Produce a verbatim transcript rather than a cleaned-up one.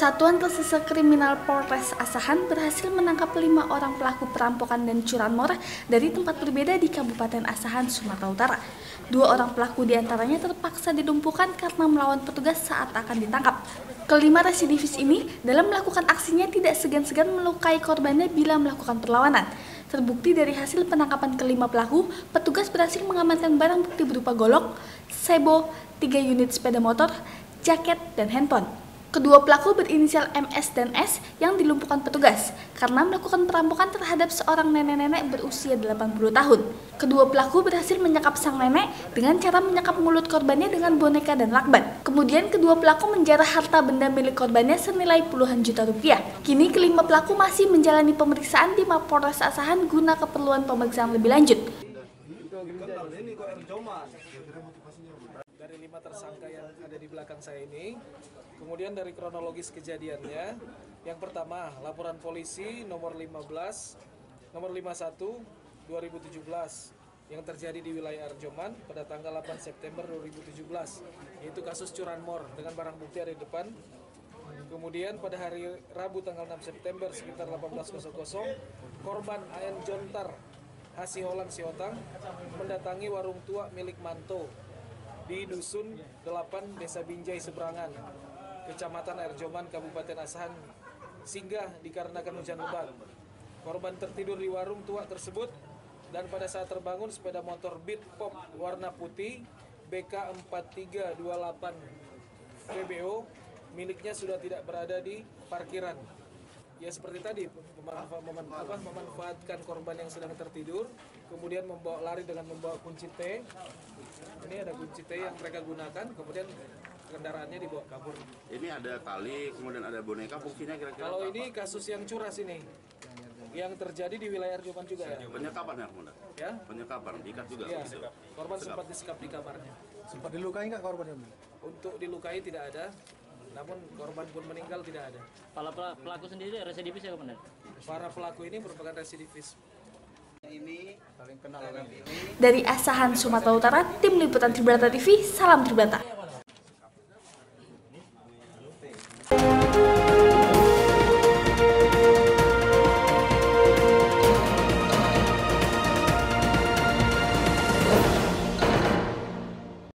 Satuan Reserse Kriminal Polres Asahan berhasil menangkap lima orang pelaku perampokan dan curanmor dari tempat berbeda di Kabupaten Asahan, Sumatera Utara. Dua orang pelaku diantaranya terpaksa dilumpuhkan karena melawan petugas saat akan ditangkap. Kelima residivis ini dalam melakukan aksinya tidak segan-segan melukai korbannya bila melakukan perlawanan. Terbukti dari hasil penangkapan kelima pelaku, petugas berhasil mengamankan barang bukti berupa golok, sebo, tiga unit sepeda motor, jaket, dan handphone. Kedua pelaku berinisial M S dan S yang dilumpuhkan petugas karena melakukan perampokan terhadap seorang nenek-nenek berusia delapan puluh tahun. Kedua pelaku berhasil menyekap sang nenek dengan cara menyekap mulut korbannya dengan boneka dan lakban. Kemudian kedua pelaku menjarah harta benda milik korbannya senilai puluhan juta rupiah. Kini kelima pelaku masih menjalani pemeriksaan di Mapolres Asahan guna keperluan pemeriksaan lebih lanjut. Dari lima tersangka yang ada di belakang saya ini, kemudian dari kronologis kejadiannya, yang pertama laporan polisi nomor lima belas, nomor lima puluh satu dua ribu tujuh belas yang terjadi di wilayah Arjoman pada tanggal delapan September dua ribu tujuh belas, yaitu kasus curanmor dengan barang bukti ada di depan. Kemudian pada hari Rabu tanggal enam September sekitar delapan belas korban Ayan Jontar Hasiholan Siotang mendatangi warung tua milik Manto di Dusun delapan Desa Binjai Seberangan, Kecamatan Arjoman, Kabupaten Asahan, singgah dikarenakan hujan lebat. Korban tertidur di warung tua tersebut dan pada saat terbangun sepeda motor Beat Pop warna putih B K empat tiga dua delapan V B O miliknya sudah tidak berada di parkiran. Ya seperti tadi, memanfa meman apa, memanfaatkan korban yang sedang tertidur, kemudian membawa lari dengan membawa kunci T. Ini ada kunci T yang mereka gunakan, kemudian kendaraannya dibawa kabur. Ini ada tali, kemudian ada boneka, fungsinya kira-kira Kalau apa? ini kasus yang curas ini, yang terjadi di wilayah Arjoman juga ya. Penyekapan ya, Bunda? Ya? Penyekapan, diikat juga. Ya, gitu. korban sempat disekap di kamarnya. Sempat dilukai nggak korbannya? Untuk dilukai tidak ada, namun korban pun meninggal tidak ada. Para pelaku sendiri residivis ya, Komandan? Para pelaku ini merupakan residivis. Ini paling kenal Dari Asahan, Sumatera Utara, Tim Liputan Tribrata T V, salam Tribrata.